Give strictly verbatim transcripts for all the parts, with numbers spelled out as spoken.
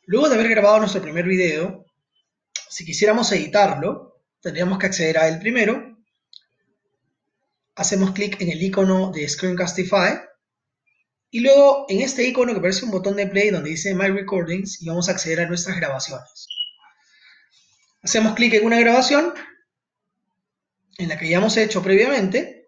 Luego de haber grabado nuestro primer video, si quisiéramos editarlo, tendríamos que acceder a él primero. Hacemos clic en el icono de Screencastify y luego en este icono que parece un botón de play donde dice My Recordings y vamos a acceder a nuestras grabaciones. Hacemos clic en una grabación en la que ya hemos hecho previamente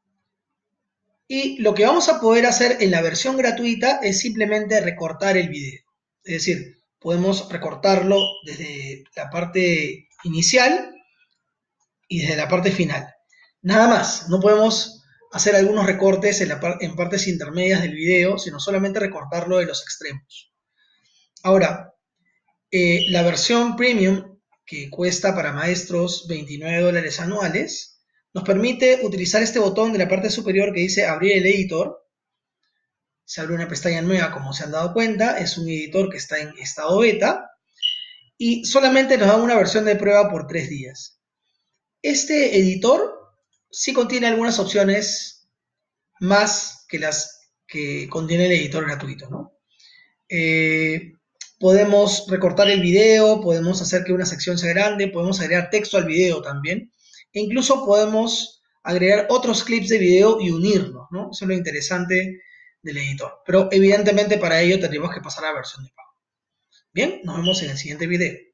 y lo que vamos a poder hacer en la versión gratuita es simplemente recortar el video. Es decir, podemos recortarlo desde la parte inicial y desde la parte final. Nada más, no podemos hacer algunos recortes en, la par en partes intermedias del video, sino solamente recortarlo de los extremos. Ahora, eh, la versión premium, que cuesta para maestros veintinueve dólares anuales, nos permite utilizar este botón de la parte superior que dice abrir el editor. Se abre una pestaña nueva, como se han dado cuenta, es un editor que está en estado beta y solamente nos da una versión de prueba por tres días. Este editor sí contiene algunas opciones más que las que contiene el editor gratuito, ¿no? Eh, podemos recortar el video, podemos hacer que una sección sea grande, podemos agregar texto al video también, e incluso podemos agregar otros clips de video y unirlos, ¿no? Eso es lo interesante del editor. Pero evidentemente para ello tendríamos que pasar a la versión de pago. Bien, nos vemos en el siguiente video.